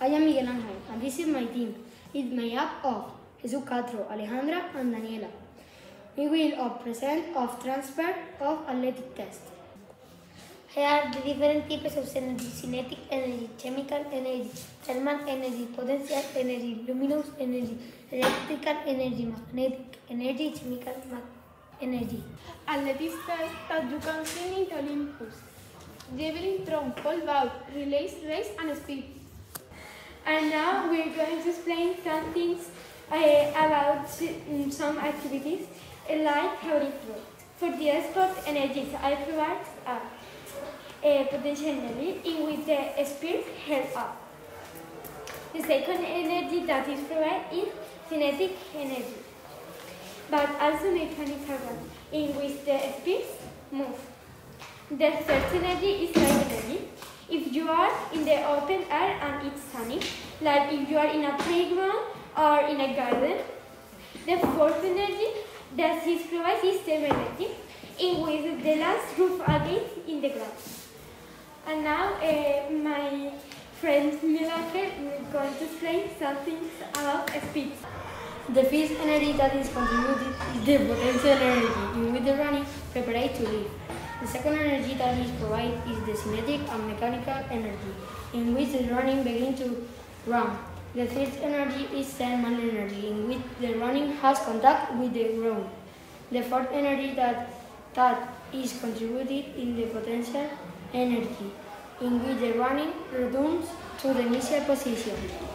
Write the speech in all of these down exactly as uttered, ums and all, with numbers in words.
I am Miguel Angel, and this is my team. It's made up of Jesus Castro, Alejandra, and Daniela. We will uh, present of transfer of athletic test. Here are the different types of energy: kinetic energy, chemical energy, thermal energy, potential energy, luminous energy, electrical energy, magnetic energy, chemical energy. Athletic test that you can see in Olympus. Javelin throw, pole vault, relays, race and speed. And now we're going to explain some things uh, about some activities like how it works. For the sport energies I provide are uh, potential energy in which the speed held up. The second energy that is provided is kinetic energy, but also mechanical one in which the speeds move. The third energy is light energy. If you are in the open air and it's sunny, like if you are in a playground or in a garden. The fourth energy that is provided is thermal energy, in which the last roof against in the ground. And now uh, my friend Miguel Angel is going to explain some things about speed. The first energy that is contributed is the potential energy, in which the running prepares to leave. The second energy that is provided is the kinetic and mechanical energy, in which the running begins to run. The third energy is thermal energy, in which the running has contact with the ground. The fourth energy that, that is contributed in the potential energy, in which the running returns to the initial position.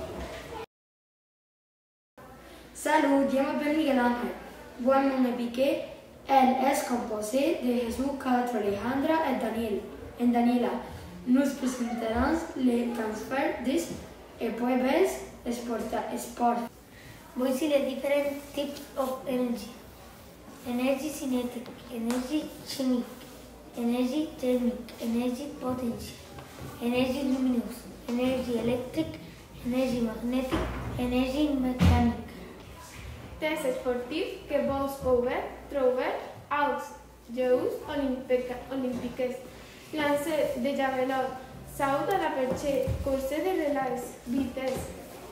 Salut, je m'appelle Miguel Ángel. Bon nom est Piqué. Elle est composée de Jesus Castro, Alejandra et Daniel. En Daniela, nous présenterons le transfert des épreuves sport. We see the different types of energy: energy kinetic, energy chemic, energy thermic, energy potential, energy luminous, energy electric, energy magnetic, energy mechanic. Test sportif que vols pouvoir trouver als Jeux Olímpics. Lancer de javelot, saut à la perche, course de relais, vitesse.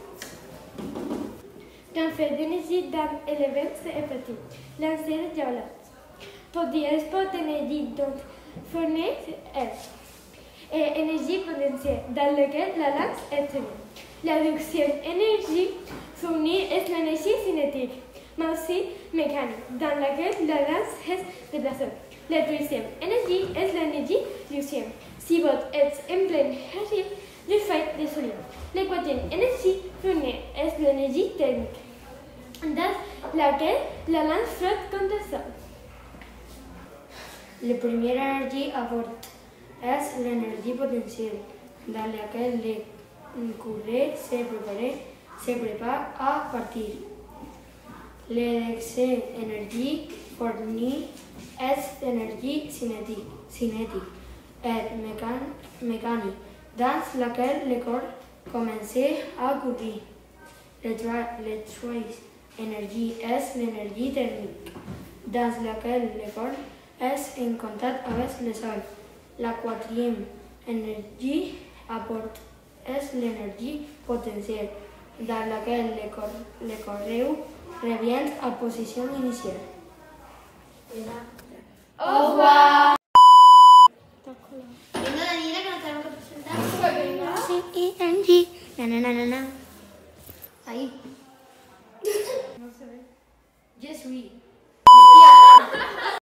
Transfert d'énergie dans l'événement sportif. Lancer de javelot. Pour the sport énergie dont fournit est et énergie potentielle dans laquelle la lance est tenue. La deuxième énergie fournie est l'énergie cinétique, mais aussi mécanique, dans laquelle la lance est déplacée. La troisième énergie est l'énergie lucienne. Si vous êtes en plein exercice, vous faites des soleils. La quatrième énergie fournie est l'énergie thermique, dans laquelle la lance flotte contre le sol. La première énergie apporte est l'énergie potentielle, dans laquelle le coureur se prépare, se prépare à partir. La deuxième énergie fournie est l'énergie cinétique, cinétique et mécanique, dans laquelle le corps commence à courir. La troisième énergie est l'énergie thermique, dans laquelle le corps est en contact avec le sol. La quatrième énergie apporte est l'énergie potentielle, dans laquelle le, cor le coureur revient à position initiale. Au revoir. Venga, Daniela, que nos tenemos que presentar. Pues venga. C E N G. Na, na, na, na, na. Ahí. No se ve. Just read.